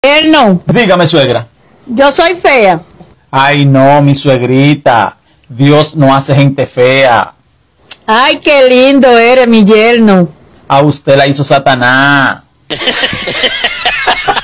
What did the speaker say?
Yerno, Dígame, suegra. yo soy fea. Ay, no, mi suegrita. Dios no hace gente fea. Ay, qué lindo eres, mi yerno. A usted la hizo Satanás.